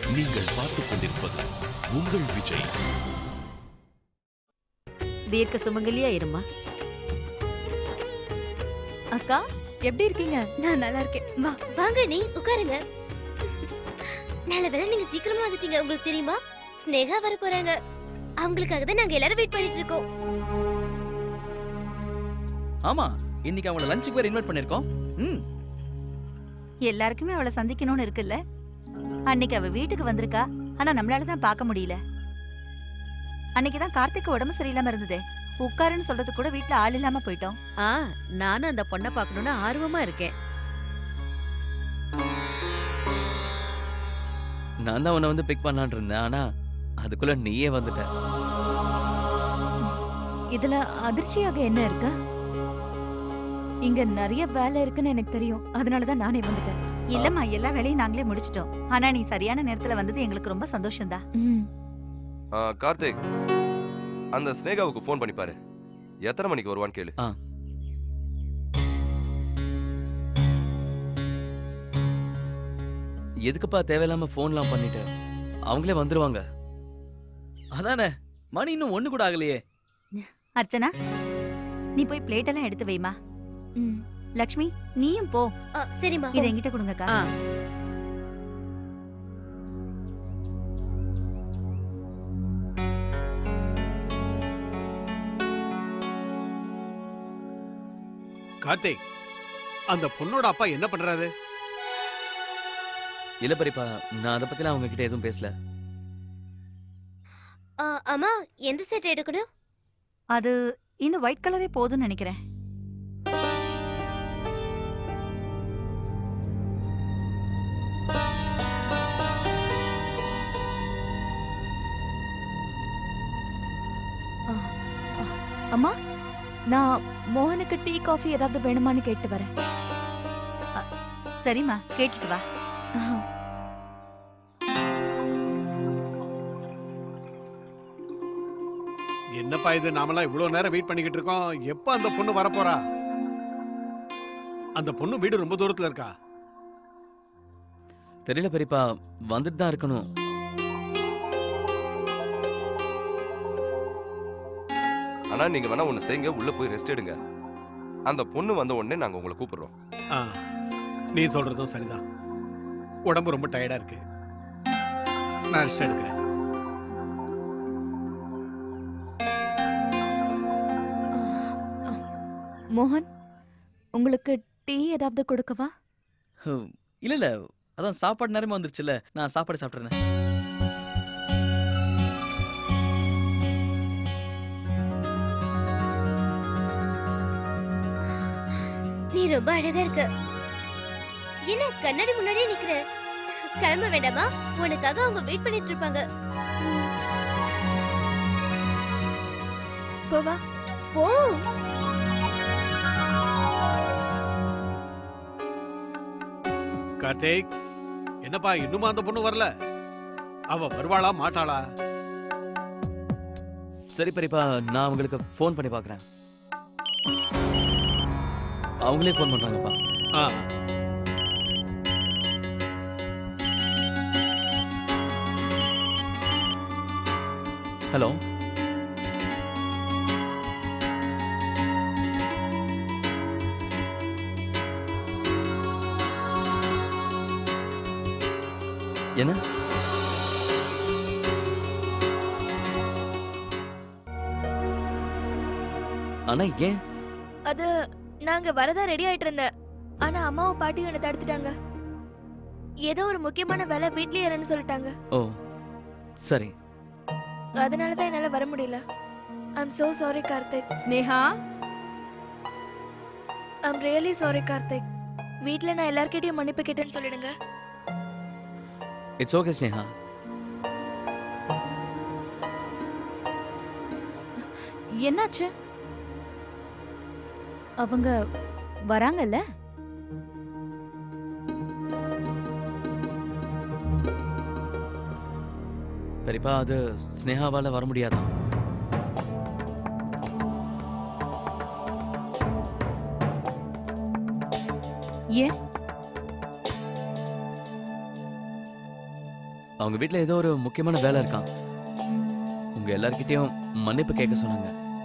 நீங்கள் பார்த்துக் கொண்டிருப்பது உங்கள் விஜய். தீர்க்க சுமங்கலியா இருமா. அக்கா எப்படி இருக்கீங்க? நான் நல்லா இருக்கேன். வா வாங்க, நீ உட்காருங்க. நல்ல வேளை நீங்க சீக்கிரமா வந்துட்டீங்க. உங்களுக்கு தெரியுமா, ஸ்னேகா வர போறாங்க. அவங்களுக்காக தான் நாங்க எல்லாரும் வெயிட் பண்ணிட்டு இருக்கோம். ஆமா, இன்னைக்கு அவங்கள லஞ்சுக்கு வேற இன்வைட் பண்ணிருக்கோம். எல்லாருக்குமே அவளை சந்திக்கணும்னு இருக்குல்ல. அன்னைக்கு அவ வீட்டுக்கு வந்திருக்கா, ஆனா நம்மளால தான் பார்க்க முடியல. அன்னைக்குதான் கார்த்திக் உடம்பு சரியில்லாம இருந்ததே, உட்காருன்னு சொல்றது கூட வீட்டுல ஆள் இல்லாம போயிட்டோம். நானும் அந்த பொண்ணை பார்க்கணும்னு ஆர்வமா இருக்கேன். நான் தான் உன்னை வந்து பிக் பண்ணலான் இருந்தேன், ஆனா அதுக்குள்ள நீயே வந்துட்ட. இதுல அதிர்ச்சியாக என்ன இருக்கு? இங்க நிறைய வேலை இருக்குன்னு எனக்கு தெரியும், அதனாலதான் நானே வந்துட்டேன். இல்லம்மா, எல்லா வேலையும் நாங்களே முடிச்சிட்டோம். ஆனா நீ சரியான நேரத்துல வந்தது எங்களுக்கு ரொம்ப சந்தோஷம்தான். கார்த்திக், அந்த ஸ்னேகாவுக்கு ஃபோன் பண்ணி பாரு. எத்தனை மணிக்கு வருவான்னு கேளு. எதுக்குப்பா தேவையில்லாம போன்லாம் பண்ணிட்டு? அவங்களே வந்துருவாங்க. அதானே, மணி இன்னும் ஒண்ணு கூட ஆகலையே. அர்ச்சனா, நீ போய் பிளேட் எல்லாம் எடுத்து வைமா. லக்ஷ்மி, நீயும் போ. சரிம்மா. இதை என்கிட்ட கொடுங்கக்கா. கார்த்திக், அந்த பொண்ணோட அப்பா என்ன பண்றாரு? இல்ல பெரியப்பா, நான் அதை பத்திலாம் அவங்க கிட்ட எதுவும் பேசல. அம்மா, எந்த செட் எடுக்கணும்? அது இந்த ஒயிட் கலரே போதும்னு நினைக்கிறேன். அம்மா, நான் மோகனுக்கு டீ காஃபி ஏதாவது வேணுமான்னு கேட்டு வரேன். சரிம்மா, கேட்டுட்டு வா. என்னப்பா இது, நாமெல்லாம் இவ்வளவு நேரம் வெயிட் பண்ணிக்கிட்டு இருக்கோம். எப்ப அந்த பொண்ணு வரப்போறா? அந்த பொண்ணு வீடு ரொம்ப தூரத்துல இருக்கா? தெரியல பெரியப்பா, வந்துட்டு தான் இருக்கணும். ஆனா நீங்க வேணா ஒண்ணு செய்யுங்க, உள்ள போய் ரெஸ்ட் எடுங்க. அந்த பொண்ணு வந்த உடனே நாங்க உங்களை கூப்பிடுறோம். நீ சொல்றதும் சரிதான். உடம்பு ரொம்ப டயர்டா இருக்கு, நான் ரெஸ்ட் எடுக்கிறேன். மோகன், உங்களுக்கு டீ ஏதாவது கொடுக்கவா? இல்ல இல்ல, அதான் சாப்பாடு நேரமே வந்துருச்சுல்ல, நான் சாப்பாடு சாப்பிடுறேன். நீ ரொம்ப அழகா இருக்க. என்ன கண்ணாடி முன்னாடியே நிக்கிற? கிளம்ப வேண்டாமா? உனக்காக அவங்க வெயிட் பண்ணிட்டு இருப்பாங்க. போவா, போ. கார்த்திக், என்னப்பா இன்னுமா அந்த பொண்ணு வரல? அவ வருவாளா மாட்டாளா? சரி பெரியப்பா, நான் அவங்களுக்கு ஃபோன் பண்ணி பார்க்கறேன். அவங்களே ஃபோன் பண்றாங்கப்பா. ஹலோ, என்ன? ஆனா ஏன்? அது நாங்க வரதா ரெடி ஆயிட்டு இருந்தேன், ஆனா அம்மாவும் பாட்டியும் என்ன தடுத்துட்டாங்க. ஏதோ ஒரு முக்கியமான வேலை வீட்லயே இருன்னு சொல்லிட்டாங்க. ஓ சரி, அதனாலதான் என்னால வர முடியல. I'm so sorry Karthik. Sneha, I'm really sorry Karthik. வீட்ல நான் எல்லார்கிட்டயும் மன்னிப்பு கேட்டேன்னு சொல்லிடுங்க. It's okay Sneha. என்னாச்சு? அவங்க வராங்கல்ல? பெரியப்பா, அது ஸ்னேகாவால வர முடியாதா? ஏன்? அவங்க வீட்ல ஏதோ ஒரு முக்கியமான வேலை இருக்கான். உங்க எல்லார்கிட்டயும் மன்னிப்பு கேட்க சொன்னாங்க.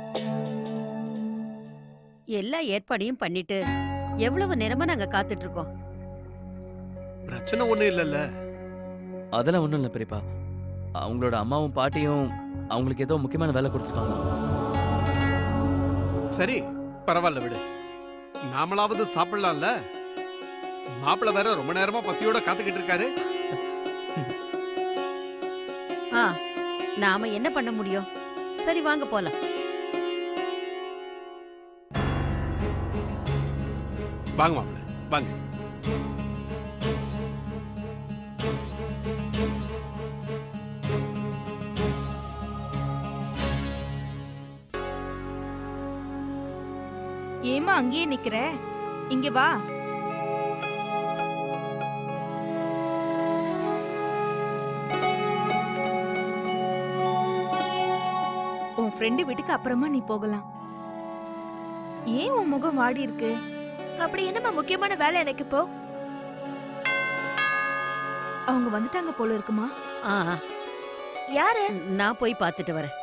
எல்லா ஏற்பாடையும் பண்ணிட்டு எவ்வளவு நேரமா நாங்க காத்துட்டு இருக்கோம். பிரச்சனை ஒண்ணும் இல்லல்ல. அதெல்லாம் ஒண்ணும் இல்ல பெரியப்பா. அவங்களோட அம்மாவும் பாட்டியும் அவங்களுக்கு ஏதோ முக்கியமான வேலை கொடுத்துருக்காங்க. சரி பரவாயில்ல விடு. நாமளாவது சாப்பிடலாம்ல. மாப்பிள்ள வேற ரொம்ப நேரமா பசியோட காத்துக்கிட்டு இருக்காரு. நாம என்ன பண்ண முடியும்? சரி வாங்க போலாம். வாங்க மாப்பிள்ள வாங்க. ஏமா அங்கேயே நிக்கிற? இங்க வா. உன் ஃப்ரெண்டு வீட்டுக்கு அப்புறமா நீ போகலாம். ஏன் உன் முகம் வாடி இருக்கு? அப்படி என்னம்மா முக்கியமான வேலை எனக்கு இப்போ? அவங்க வந்துட்டாங்க போல இருக்குமா? யாரு? நான் போய் பார்த்துட்டு வரேன்.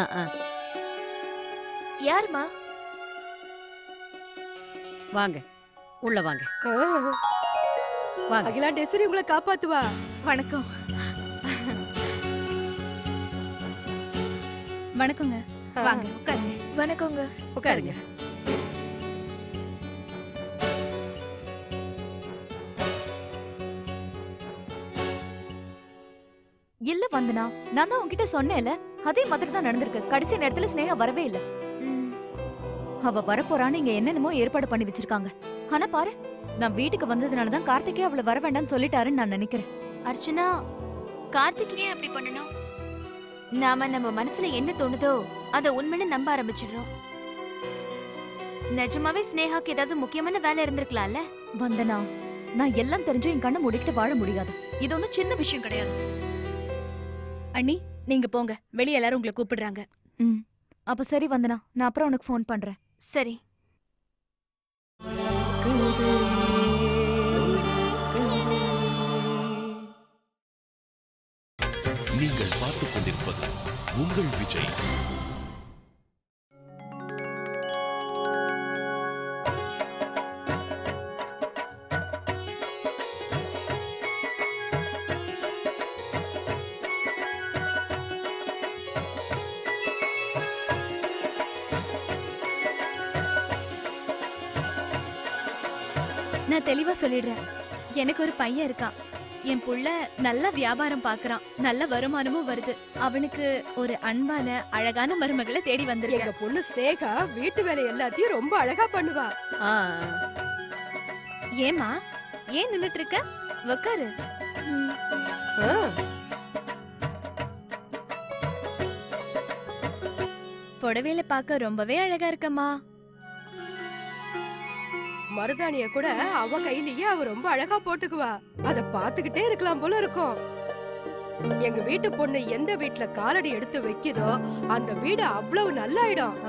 யாருமா? வாங்க உள்ள வாங்க. வாங்க. அகிலாண்டேஸ்வரி உங்களை காப்பாத்துவா. வணக்கம். வணக்கங்க. வாங்க உட்காருங்க. வணக்கங்க. உட்காருங்க. இல்ல வந்தனா, நான் தான் உன்கிட்ட சொன்னேன்ல, அதே மாதிரி தான் நடந்திருக்கு. கடைசி நேரத்துல ஸ்னேகா வரவே இல்ல. அவ வரப்போறான்னு இங்க என்னென்னமோ ஏற்பாடு பண்ணி வச்சிருக்காங்க. ஆனா பாரு, நான் வீட்டுக்கு வந்ததுனால தான் கார்த்திகே அவளை வர வேண்டாம்னு சொல்லிட்டாருன்னு நான் நினைக்கிறேன். அர்ச்சனா, கார்த்திக் ஏன் அப்படி பண்ணணும்? நாம நம்ம மனசுல என்ன தோணுதோ அத உண்மைன்னு நம்ப ஆரம்பிச்சிடுறோம். நிஜமாவே ஸ்னேகாக்கு ஏதாவது முக்கியமான வேலை இருந்திருக்கலாம்ல? வந்தனா, நான் எல்லாம் தெரிஞ்சும் என் கண்ணை மூடிக்கிட்டு வாழ முடியாது. இது ஒன்னும் சின்ன விஷயம் கிடையாது. அண்ணி நீங்க போங்க, வெளிய எல்லாரும் உங்களை கூப்பிடுறாங்க. அப்ப சரி வந்தனா, நான் அப்புறம் உனக்கு ஃபோன் பண்றேன். சரி. நீங்கள் பார்த்துக் கொண்டிருப்பது உங்கள் விஜய். நான் தெளிவா சொல்லிடுறேன். எனக்கு ஒரு பையன் இருக்கான். என் புள்ள நல்ல வியாபாரம் பாக்குறான், நல்ல வருமானமும் வருது. அவனுக்கு ஒரு அன்பான அழகான மருமகளை தேடி வந்திருக்கேன். எங்க பொண்ணு ஸ்னேகா வீட்டு வேலை எல்லாத்தையும் ரொம்ப அழகா பண்ணுவா. ஏமா ஏன் நின்னுட்டு இருக்க? உக்காரு. புடவையில பார்க்க ரொம்பவே அழகா இருக்கம்மா. மருதாணிய கூட அவ கையிலேயே அவ ரொம்ப அழகா போட்டுக்குவா. அத பாத்துக்கிட்டே இருக்கலாம் போல இருக்கும். எங்க வீட்டு பொண்ணு எந்த வீட்டுல காலடி எடுத்து வைக்குதோ அந்த வீடு அவ்வளவு நல்லாயிடும்.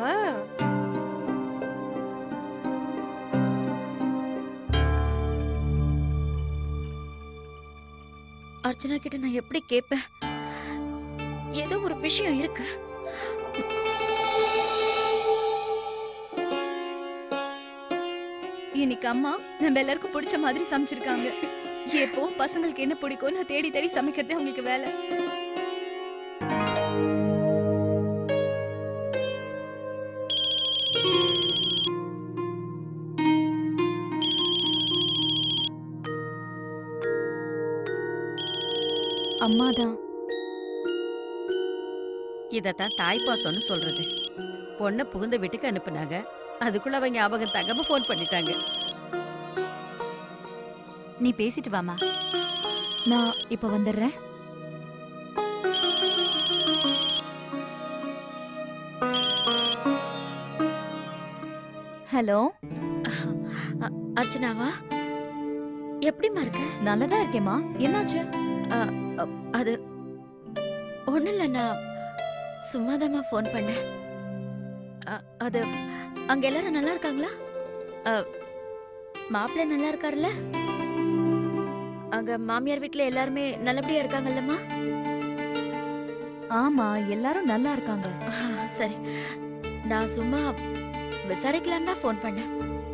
அர்ச்சனா கிட்ட நான் எப்படி கேட்பேன்? ஏதோ ஒரு விஷயம் இருக்கு. இன்னைக்கு அம்மா நம்ம எல்லாருக்கும் பிடிச்ச மாதிரி சமைச்சிருக்காங்க. எப்போ பசங்களுக்கு என்ன பிடிக்கும்னு தேடி தேடி சமைக்கிறதே அவங்களுக்கு வேலை. அம்மாதான். இதத்தான் தாய்ப்பாசம்னு சொல்றது. பொண்ணை புகுந்த வீட்டுக்கு அனுப்புனாங்க. அதுக்குள்ள அவங்க ஞாபகம் தங்காம போன் பண்ணிட்டாங்க. நீ பேசிட்டு வாமா. நான் இப்ப வந்துடுறேன். ஹலோ அர்ச்சனாவா? எப்படிமா இருக்க? நல்லதா இருக்கேம்மா. என்னாச்சு? அது ஒண்ணு இல்ல, நான் சும்மாதாம்மா போன் பண்ணேன். அது அங்க எல்லாரும் நல்லா இருக்காங்களா? மாப்பிள்ளை நல்லா இருக்காருல்ல? அங்க மாமியார் வீட்ல எல்லாருமே நல்லபடியா இருக்காங்கல்லம்மா? ஆமா, எல்லாரும் நல்லா இருக்காங்க. சரி, நான் சும்மா விசாரிக்கலான்னு தான் ஃபோன் பண்ணேன்.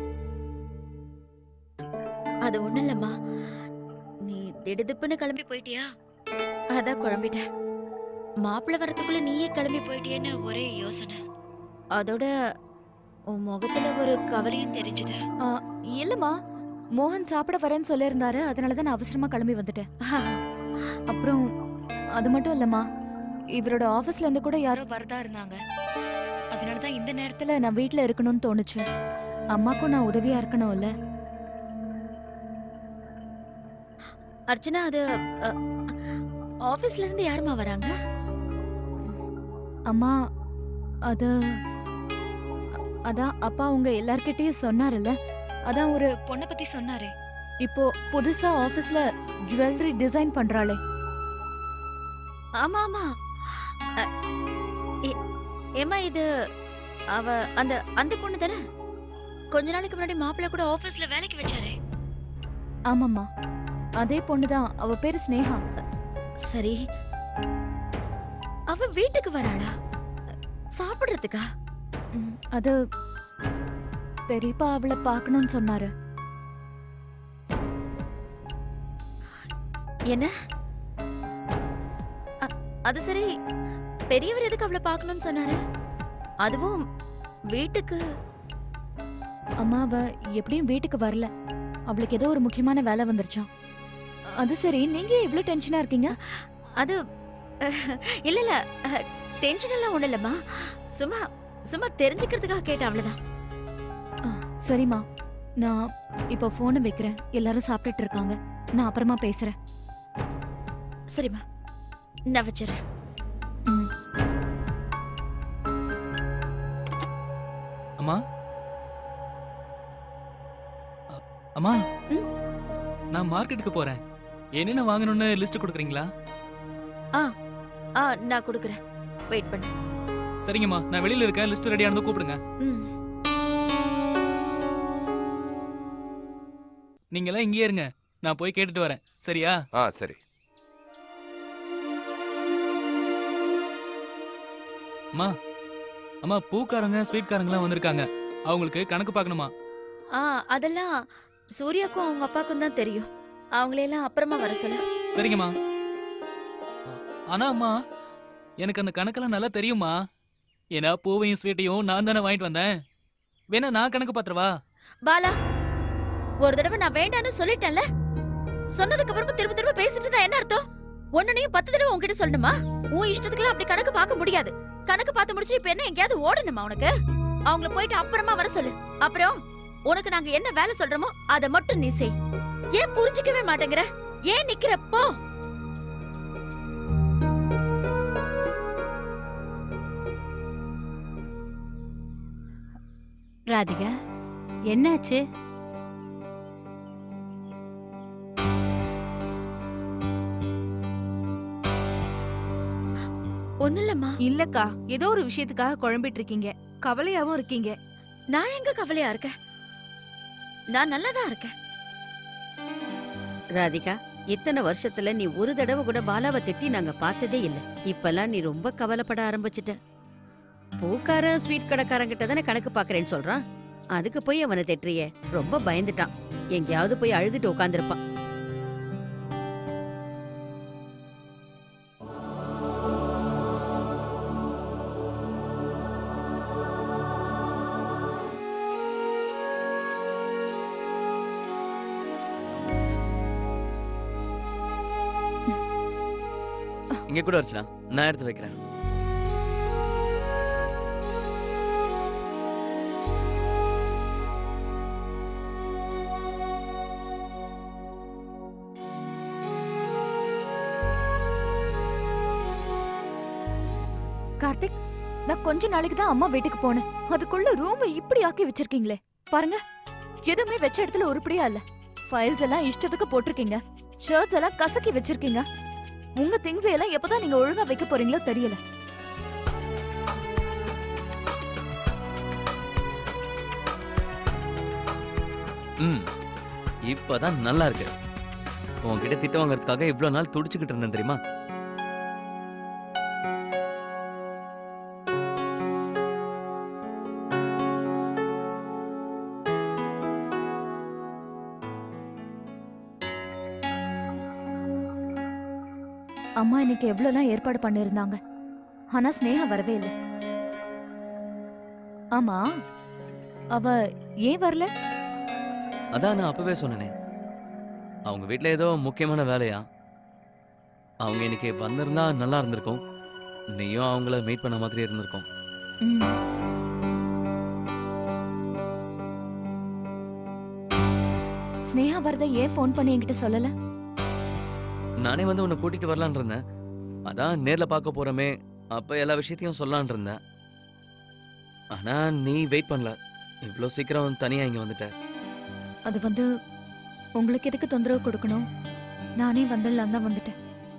அது ஒண்ணும் இல்லம்மா, நீ திடுதிப்புன்னு கிளம்பி போயிட்டியா, அதான் குழம்பிட்டேன். மாப்பிள்ளை வரதுக்குள்ள நீயே கிளம்பி போயிட்டியேன்னு ஒரே யோசனை. அதோட உன் முகத்துல ஒரு கவலையும் தெரிஞ்சுது. இல்லம்மா, மோகன் சாப்பிட வரேன்னு சொல்லியிருந்தாரு, அதனாலதான் நான் அவசரமா கிளம்பி வந்துட்டேன். அப்புறம் அது மட்டும் இல்லம்மா, இவரோட ஆபீஸ்ல இருந்து கூட யாரோ வரதா இருந்தாங்க. அதனாலதான் இந்த நேரத்துல நான் வீட்ல இருக்கணும்னு தோணுச்சு. அம்மாக்கும் நான் உதவியா இருக்கணும்ல. அர்ச்சனா, அது ஆபீஸ்ல இருந்து யாருமா வராங்க? அம்மா, அதான் அப்பா உங்க எல்லார்கிட்டயும் சொன்னாருல்ல, அதான் ஒரு பொண்ணை பத்தி சொன்னாரே, இப்போ புதுசா ஆபீஸ்ல ஜுவல்லரி டிசைன் பண்றாளே. ஆமா ஆமா. ஏமா, இது அவ அந்த பொண்ணு தானே? கொஞ்ச நாளைக்கு முன்னாடி மாப்பிள்ளை கூட ஆபீஸ்ல வேலைக்கு வச்சாரே. ஆமாம்மா, அதே பொண்ணுதான். அவ பேரு ஸ்னேகா. சரி, அவ வீட்டுக்கு வராளா சாப்பிடுறதுக்கா? அது பெரியப்பா அவளை பார்க்கணும்னு சொன்னாரு. என்ன? அது சரி, பெரியவர் எதுக்கு அவளை பார்க்கணும்னு சொன்னாரு? அதுவும் வீட்டுக்கு? அம்மா, அவ எப்படியும் வீட்டுக்கு வரல. அவளுக்கு ஏதோ ஒரு முக்கியமான வேலை வந்துருச்சாம். அது சரி, நீங்க இவ்ளோ டென்ஷனா இருக்கீங்க? அது இல்ல இல்ல, டென்ஷன் எல்லாம் ஒண்ணு இல்லம்மா. சும்மா சும்மா தெரிஞ்சுக்கிறதுக்காக கேட்டேன், அவ்வளவுதான். சரிம்மா, நான் இப்போ போனை வைக்கிறேன். எல்லாரும் சாப்பிட்டுட்டு இருக்காங்க. நான் அப்புறமா பேசுறேன். சரிம்மா, நான் வச்சிடறேன். அம்மா, அம்மா, நான் மார்க்கெட்டுக்கு போறேன். என்னென்ன வாங்கணும்னு லிஸ்ட் கொடுக்குறீங்களா? நான் கொடுக்குறேன், வெயிட் பண்ணு. சரிங்கம்மா, நான் வெளியில இருக்கேன். லிஸ்ட் ரெடி ஆனதும் கூப்பிடுங்க. நீங்க எல்லாம் இங்கேயே இருங்க, நான் போய் கேட்டுட்டு வரேன். சரியா? சரி. அம்மா, அம்மா, பூக்காரங்க ஸ்வீட்காரங்கலாம் வந்திருக்காங்க. அவங்களுக்கு கணக்கு பார்க்கணுமா? அதெல்லாம் சூர்யாக்கும் அவங்க அப்பாக்கும் தான் தெரியும். அவங்களையெல்லாம் அப்புறமா வர சொல்ல. சரிங்கம்மா. ஆனா அம்மா, எனக்கு அந்த கணக்கெல்லாம் நல்லா தெரியுமா. ஏன்னா பூவையும் ஸ்வீட்டையும் நான் தானே வாங்கிட்டு வந்தேன். வேணா நான் கணக்கு பாத்துறவா? பாலா, ஒரு தடவை நான் வேண்டான்னு சொல்லிட்டேன்ல. சொன்னதுக்கு அப்புறமா திரும்ப திரும்ப பேசிட்டு இருந்தா என்ன அர்த்தம்? ஒன்னையும் 10 தடவை உன்கிட்ட சொல்லணுமா? உன் இஷ்டத்துக்குலாம் அப்படி கணக்கு பார்க்க முடியாது. கணக்கு பார்த்து முடிச்சு இப்ப என்ன எங்கேயாவது ஓடணுமா உனக்கு? அவங்கள போயிட்டு அப்புறமா வர சொல்லு. அப்புறம் உனக்கு நாங்க என்ன வேலை சொல்றோமோ அதை மட்டும் நீ செய். ஏன் புரிஞ்சிக்கவே மாட்டேங்கிற? ஏன் நிக்கிறப்போ? ராதிகா, என்னாச்சு? ஒண்ணு இல்லம்மா. இல்லக்கா, ஏதோ ஒரு விஷயத்துக்காக குழம்பிட்டு இருக்கீங்க, கவலையாவும் இருக்கீங்க. நான் எங்க கவலையா இருக்கேன்? நான் நல்லாதான் இருக்கேன். ராதிகா, இத்தனை வருஷத்துல நீ ஒரு தடவை கூட பாலாவை திட்டி நாங்க பார்த்ததே இல்ல. இப்பெல்லாம் நீ ரொம்ப கவலைப்பட ஆரம்பிச்சிட்ட. பூக்காரன் ஸ்வீட் கடைக்காரங்கிட்ட தானே கணக்கு பாக்குறேன்னு சொல்றான். அதுக்கு போய் அவனை திட்டுறியே. ரொம்ப பயந்துட்டான். எங்கேயாவது போய் அழுதுட்டு உட்காந்துருப்பான். இங்க கூட அர்ச்சனா, நான் எடுத்து வைக்கிறேன். கார்த்திக், நான் கொஞ்ச நாளைக்கு தான் அம்மா வீட்டுக்கு போனேன். அதுக்குள்ள ரூம் இப்படி ஆக்கி வச்சிருக்கீங்களே. பாருங்க, எதுவுமே வச்ச இடத்துல உருப்படியா இல்ல. ஃபைல்ஸ் எல்லாம் இஷ்டத்துக்கு போட்டிருக்கீங்க. ஷர்ட்ஸ் எல்லாம் கசக்கி வச்சிருக்கீங்க. உங்க திங்ஸ் எல்லாம் எப்பதான் நீங்க ஒழுங்கா வைக்க போறீங்களோ தெரியல. இப்பதான் நல்லா இருக்கு. உன்கிட்ட திட்டு வாங்குறதுக்காக இவ்வளவு நாள் துடிச்சுக்கிட்டு இருந்தேன் தெரியுமா? அம்மா இன்னைக்கு எவ்வளவுதான் ஏற்பாடு பண்ணிருந்தாங்க, ஆனா ஸ்னேகா வரவே இல்லை. ஆமா, அவ ஏன் வரல? அதான் நான் அப்பவே சொன்னேனே, அவங்க வீட்ல ஏதோ முக்கியமான வேலையா. அவங்க இன்னைக்கு வந்திருந்தா நல்லா இருந்திருக்கும். நீயும் அவங்கள மீட் பண்ண மாதிரி இருந்திருக்கும். ஸ்னேகா வரத ஏன் ஃபோன் பண்ணி என்கிட்ட சொல்லல? நானே வந்து உன்னை கூட்டிட்டு வரலான் இருந்தேன். அதான் நேர்ல பார்க்க போறமே, அப்ப எல்லா விஷயத்தையும் சொல்லலான் இருந்தேன். ஆனா நீ வெயிட் பண்ணல, இவ்வளோ சீக்கிரம் தனியா இங்க வந்துட்ட. அது வந்து உங்களுக்கு எதுக்கு தொந்தரவு கொடுக்கணும், நானே வந்துடலாம் தான் வந்துட்டேன்.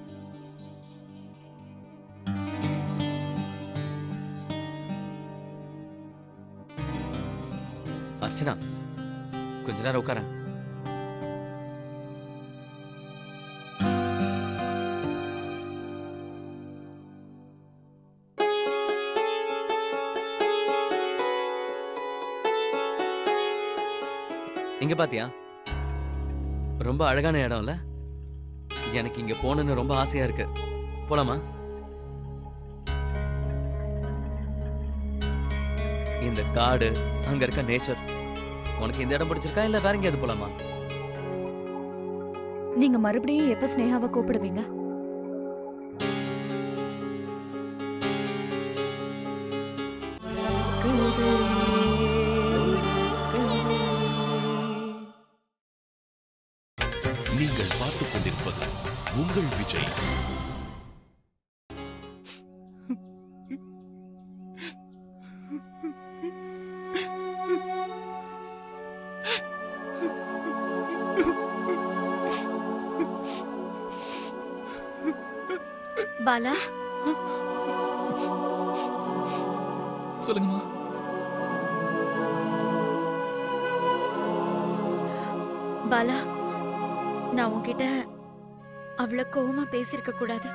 அர்ச்சனா, கொஞ்ச நேரம் உட்காரேன். இங்க பாத்தியா, ரொம்ப அழகான இடம்ல. எனக்கு இங்க போகணும்னு ரொம்ப ஆசையா இருக்கு. போலாமா? இந்த காடு, அங்க இருக்க நேச்சர், உனக்கு இந்த இடம் பிடிச்சிருக்கா இல்ல வேற எங்கேயாவது போலாமா? நீங்க மறுபடியும் எப்ப ஸ்னேகாவை கூப்பிடுவீங்க? நீங்கள் பார்த்துக் கொண்டிருப்பது உங்கள் விஜய். பாலா, சொல்லுங்கம்மா. பாலா, நான் உன்கிட்ட அவ்வளவு கோவமா பேசிருக்க கூடாது.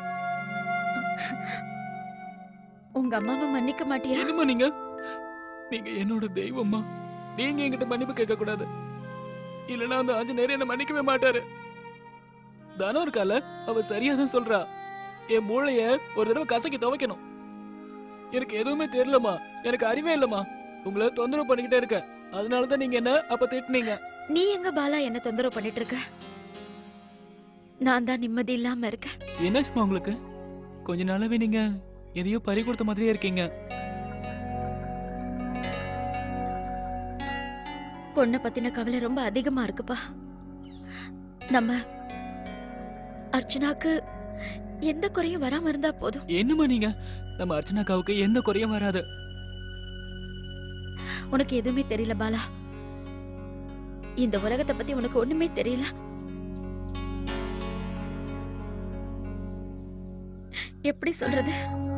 உங்க அம்மாவை மன்னிக்க மாட்டியா? என்னம்மா நீங்க? நீங்க என்னோட தெய்வம்மா. நீங்க என்கிட்ட மன்னிப்பு கேட்க கூடாது. இல்லனா அந்த ஆஞ்சநேயர் என்ன மன்னிக்கவே மாட்டாரு. தானம் இருக்கால, அவ சரியா தான் சொல்றா. என் மூளைய ஒரு தடவை கசக்கி துவைக்கணும். எனக்கு எதுவுமே தெரியலமா, எனக்கு அறிவே இல்லம்மா. உங்களை தொந்தரவு பண்ணிக்கிட்டே இருக்க, அதனாலதான் நீங்க என்ன அப்ப திட்டுனீங்க. நீ எங்க பாலா என்ன தொந்தரவு பண்ணிட்டு இருக்க? நான் தான் நிம்மதி இல்லாம இருக்கேன். என்னாச்சுமா உங்களுக்கு? கொஞ்ச நாளாவே நீங்க எதையோ பறி கொடுத்த மாதிரியே இருக்கீங்க. பொண்ணை பத்தின கவலை ரொம்ப அதிகமா இருக்குப்பா. நம்ம அர்ச்சனாக்கு எந்த குறையும் வராம இருந்தா போதும். என்னமா நீங்க? நம்ம அர்ச்சனாக்காவுக்கு எந்த குறையும் வராது. உனக்கு எதுவுமே தெரியல பாலா. இந்த உலகத்தை பத்தி உனக்கு ஒண்ணுமே தெரியல. எப்படி சொல்றது?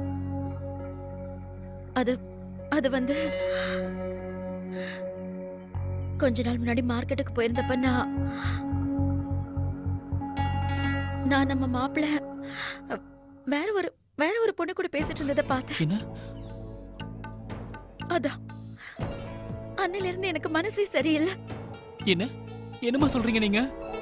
அது வந்து கொஞ்ச நாள் முன்னாடி மார்க்கெட்டுக்கு போயிருந்தப்ப நான் நம்ம மாப்பிள்ள வேற ஒரு பொண்ணு கூட பேசிட்டு இருந்ததை பார்த்தேன். அதான் அன்னில இருந்து எனக்கு மனசே சரியில்லை. என்னமா சொல்றீங்க நீங்க?